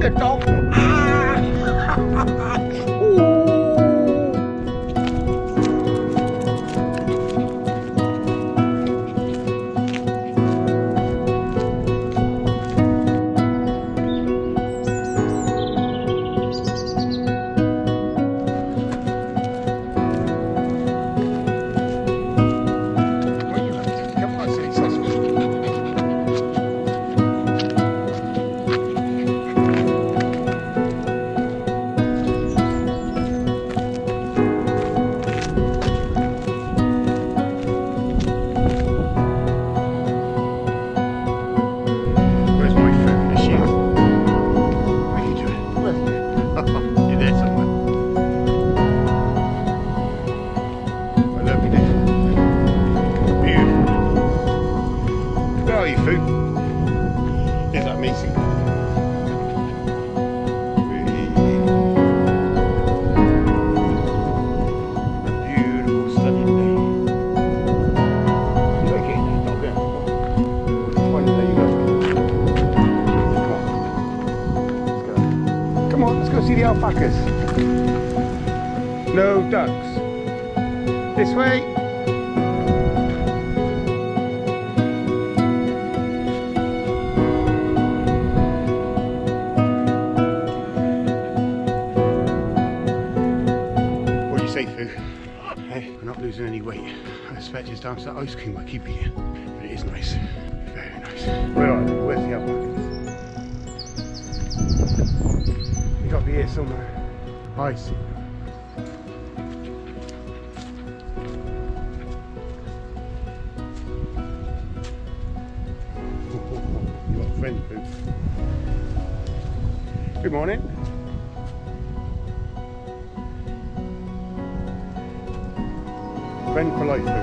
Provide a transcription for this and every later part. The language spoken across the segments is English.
the dog. Ah. Ooh. See the alpacas. No ducks. This way. What do you say, Fu? Hey, we're not losing any weight. I expect it's down to that ice cream I keep eating, but it is nice. Very nice. Where are they? Where's the alpacas? You got to be here somewhere. I see. You got a friend, Boo. Good morning. Friend for life, Boo.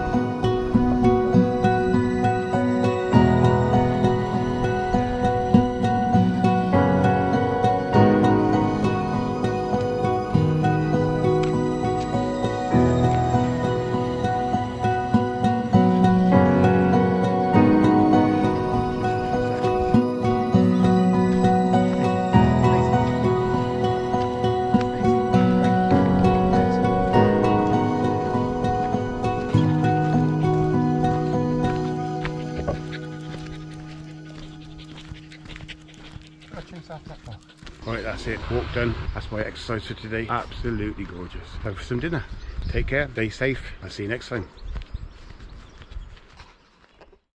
Right, that's it. Walk done. That's my exercise for today. Absolutely gorgeous. Time for some dinner. Take care. Stay safe. I'll see you next time.